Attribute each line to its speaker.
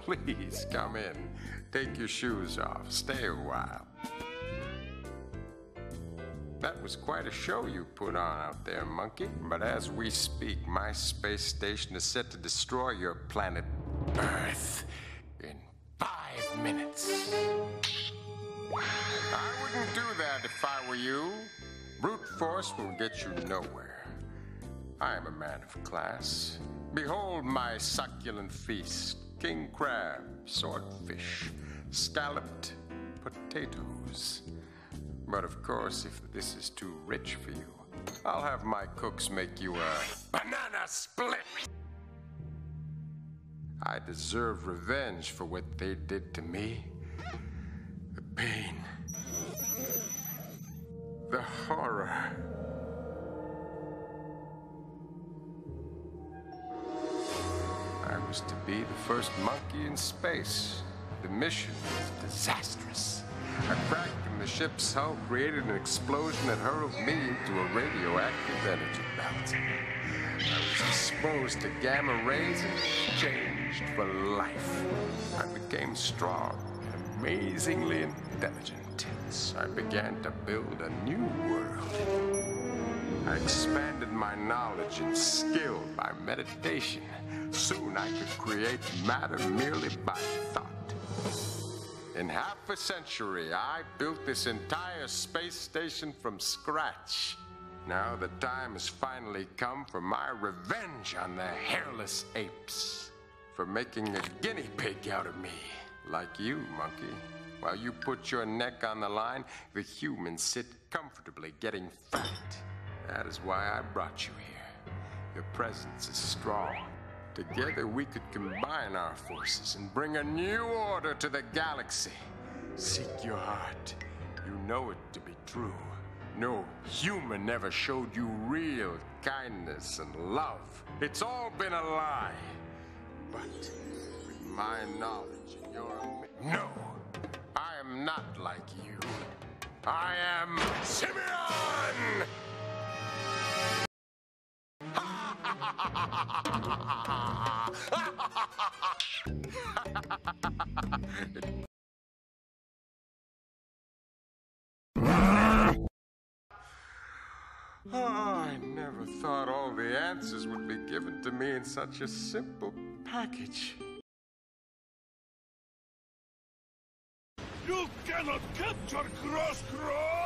Speaker 1: Please come in. Take your shoes off. Stay a while. That was quite a show you put on out there, monkey. But as we speak, my space station is set to destroy your planet Earth in 5 minutes. I wouldn't do that if I were you. Brute force will get you nowhere. I am a man of class. Behold my succulent feast. King crab, swordfish, scalloped potatoes. But of course, if this is too rich for you, I'll have my cooks make you a banana split. I deserve revenge for what they did to me. The pain. The horror. I was to be the first monkey in space. The mission was disastrous. A crack in the ship's hull created an explosion that hurled me into a radioactive energy belt. I was exposed to gamma rays and changed for life. I became strong and amazingly intelligent. I began to build a new world. I expanded my knowledge and skill by meditation. Soon I could create matter merely by thought. In half a century, I built this entire space station from scratch. Now the time has finally come for my revenge on the hairless apes. For making a guinea pig out of me, like you, monkey. While you put your neck on the line, the humans sit comfortably getting fat. That is why I brought you here. Your presence is strong. Together we could combine our forces and bring a new order to the galaxy. Seek your heart. You know it to be true. No human ever showed you real kindness and love. It's all been a lie. But with my knowledge and your... No! I am not like you. I am Simeon! I never thought all the answers would be given to me in such a simple package.
Speaker 2: You cannot capture Cross!